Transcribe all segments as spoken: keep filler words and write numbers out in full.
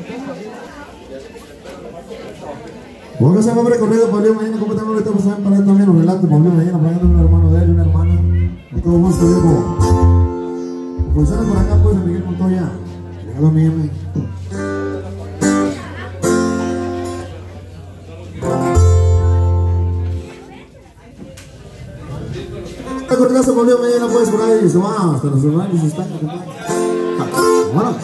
Póngase un hombre corrido, Pablo Medina, ¿cómo estamos? Ahorita vamos a ver para él también los relatos, Pablo Medina, poniendo un hermano de él y una hermana. Y todo gusto, viejo. Pulsando por acá, pues, Miguel Montoya. Llegado a mí, M. El cortazo, Pablo Medina, pues, por ahí, se va hasta los hermanos y se están. Bueno.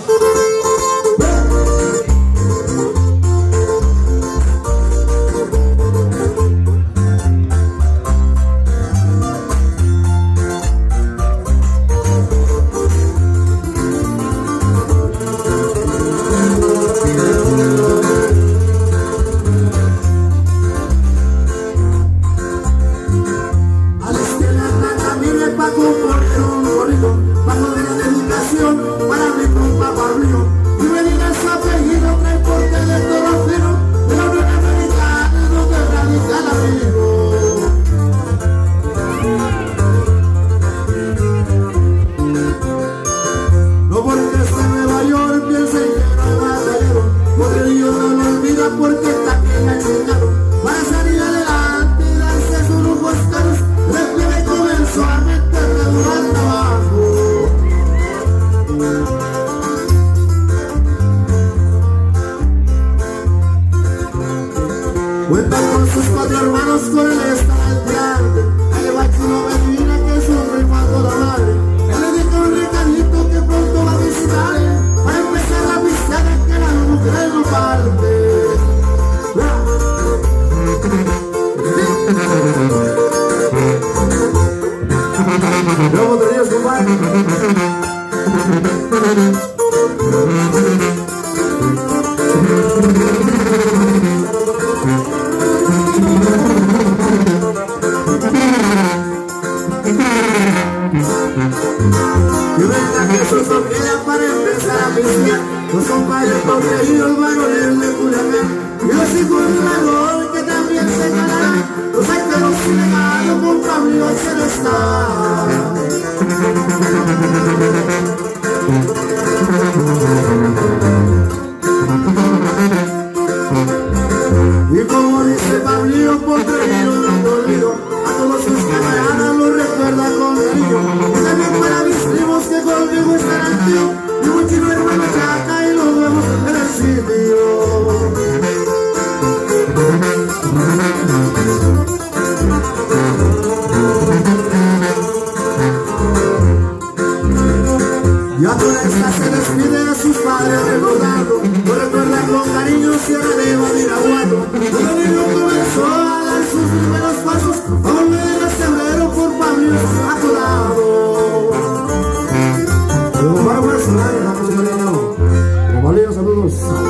Cuenta con sus cuatro hermanos, con él está el grande. El bachino Medina que sufre cuando la madre. Él le dijo a un recadito que pronto va a visitarle. Va a empezar la piscina que la mujer no parte. ¿Cómo te digas, compadre? Y venga que su familia para empezar a pistear. Los compadres congreídos varones de Culiacán. Y los hijos de la gol que también se ganarán. Los saqueros ilegales con Pablo se lo está. Y como dice Pablillo, Potrero no dolido, a todos sus camaradas los recuerda con cariño. Y también para mis primos que conmigo estarán tío, y un chino hermano Chaca y los vemos en el sitio. Ya con esta se despide de sus padres recordando, lo recuerda con cariño si ahora debo ir aguando. Cuando el niño comenzó a dar sus primeros pasos, a volver a febrero por Pablo a tu lado. Pero para una solar, vamos a ver, saludos.